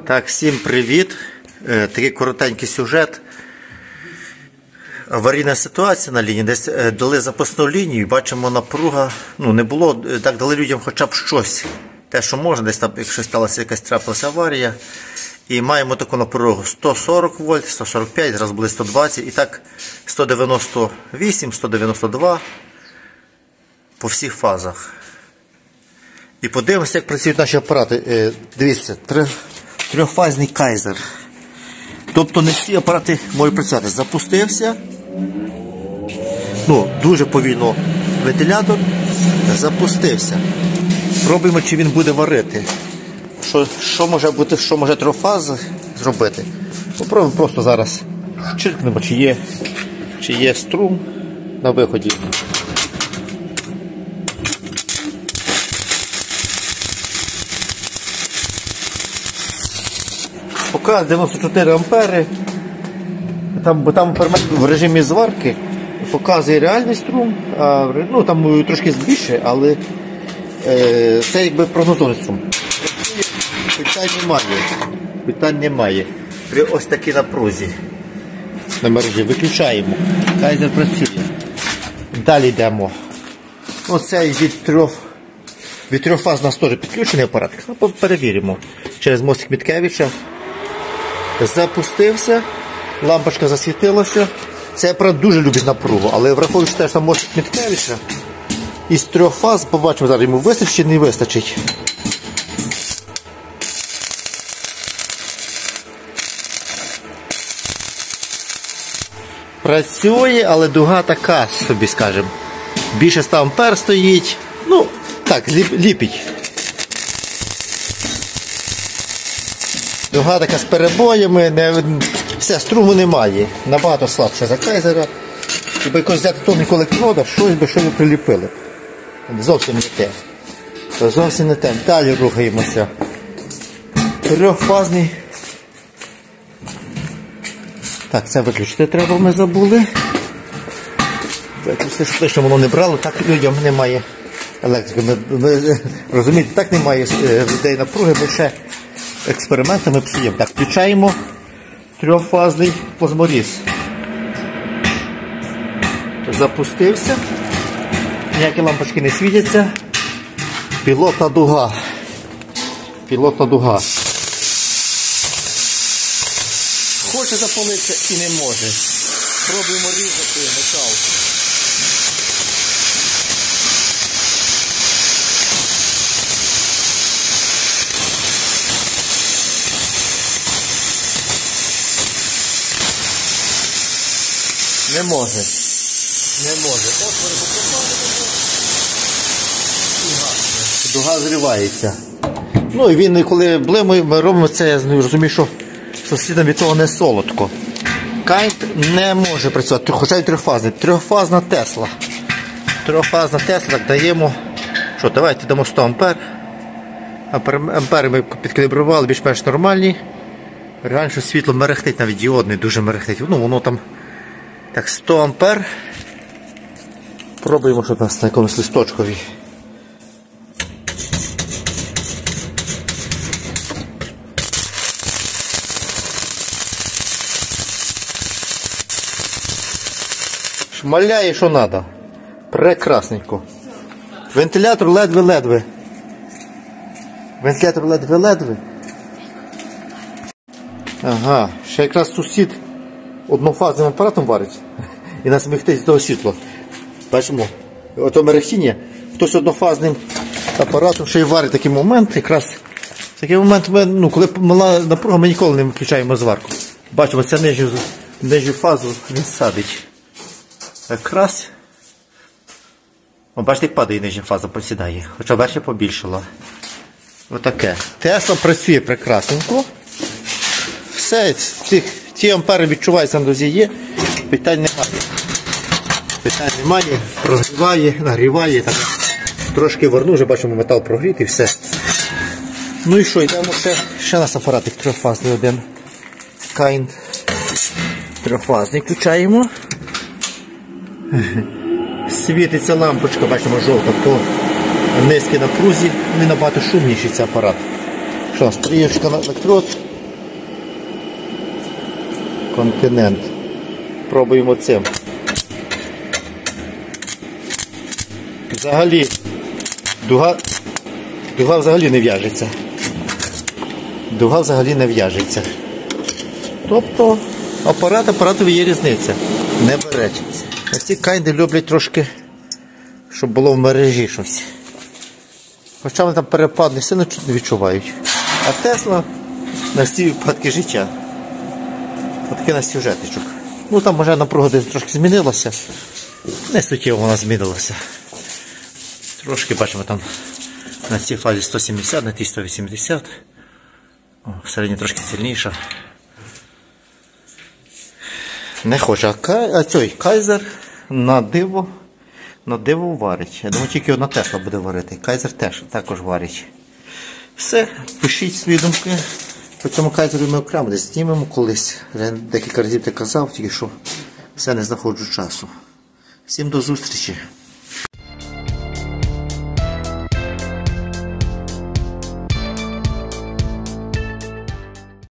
Так, всім привіт. Такий коротенький сюжет. Аварійна ситуація на лінії. Десь дали запасну лінію, бачимо, напруга, не було, так дали людям хоча б щось. Те, що можна, десь там, якщо сталася якась трапилася аварія. І маємо таку напругу 140 вольт, 145, зараз були 120, і так 198, 192 по всіх фазах. І подивимося, як працюють наші апарати. Дивіться, трьохфазний кайзер. Тобто не всі апарати можуть працювати. Запустився. Дуже повільно вентилятор. Запустився. Пробуємо, чи він буде варити. Що може бути, що може трьохфаз зробити. Попробуємо просто зараз чиркнемо, чи є струм на виході. Показує 94 ампери, бо там в режимі зварки показує реальний струм, там трошки збільшує, але це якби прогнозований струм. Питань немає. При ось такій напрузі на мережі виключаємо, кайзер працює. Далі йдемо. Оцей від трьохфаз у нас теж підключений апарат. Перевіримо через мостик Міткевича. Запустився, лампочка засвітилася. Цей апарат дуже любить напругу, але враховуючи те, що там мостик Міткевича, із трьох фаз побачимо зараз, йому вистачить чи не вистачить. Працює, але дуга така собі, скажімо. Більше 100 ампер стоїть. Так, ліпить. Дуга така з перебоями, все, струму немає, набагато слабше за кайзера. Якби якось взяти тоненького електрода, щось би приліпили. Зовсім не те. Зовсім не те. Далі рухаємося. Трьохфазний. Так, це виключити треба, ми забули. Виключити, що воно не брало, так людям немає електрики. Ви розумієте, так немає людей напруги, бо ще експериментами псуємо. Так, включаємо трьохфазний плазморіз. Запустився. Ніякі лампочки не світяться. Пілотна дуга. Пілотна дуга. Хоче запалитися і не може. Пробуємо різати метал. Не може. Отвори попропали. Дуга зривається. І він, коли блимає, ми робимо це, я розумію, що сусідам від того не солодко. Кайт не може працювати, хоча й трьохфазний. Трьохфазна Тесла. Трьохфазна Тесла, так даємо, давайте дамо 100 ампер. Ампери ми підкалібрували, більш-менш нормальні. Реально, що світло мерехтить, навіть діодний дуже мерехтить. Воно там, так, 100 ампер. Пробуємо, що у нас на якомусь листочкові. Шмаляє, що треба. Прекрасненько. Вентилятор ледве-ледве. Ага, ще якраз сусід однофазним апаратом варить. І нас мігтить з того світла. Бачимо, ото мерехтіння. Хтось однофазним апаратом ще й варить такий момент. Якраз такий момент, коли мала напруга, ми ніколи не виключаємо зварку. Бачимо, ця нижню фазу він садить. Якраз. Бачите, як падає нижня фаза, просідає. Хоча верхня побільшала. Отаке. Тесла працює прекрасненько. Все, ті ампери відчуваються на дозі є. Питань немає. Прогріває, нагріває. Так. Трошки верну, вже бачимо, метал прогрітий, все. І що, йдемо ще у нас апаратик трьохфазний один. Kind. Трьохфазний включаємо. Світиться лампочка, бачимо, жовта по низькій напрузі, не набагато шумніший цей апарат. Що, стрієчка на електрод, Континент. Пробуємо цим. Взагалі, дуга взагалі не в'яжеться. Дуга взагалі не в'яжеться. Тобто апаратові є різниця. Не бере. Ось ці кайди люблять трошки, щоб було в мережі щось. Хоча вони там перепад не сильно відчувають. А Тесла на всі випадки життя. Отаке на сюжетичок. Ну там може напруга десь трошки змінилася. Не суттєво вона змінилася. Трошки бачимо там на цій фазі 170, на тій 180. Середня трошки сильніша. Не хоче. А цей Кайзер на диво варить. Я думаю, тільки одна Тесла буде варити. Кайзер також варить. Все, пишіть свої думки. По цьому Кайзеру ми окремо десь знімемо колись. Я декілька разів ти казав, тільки що все не знаходжу часу. Всім до зустрічі.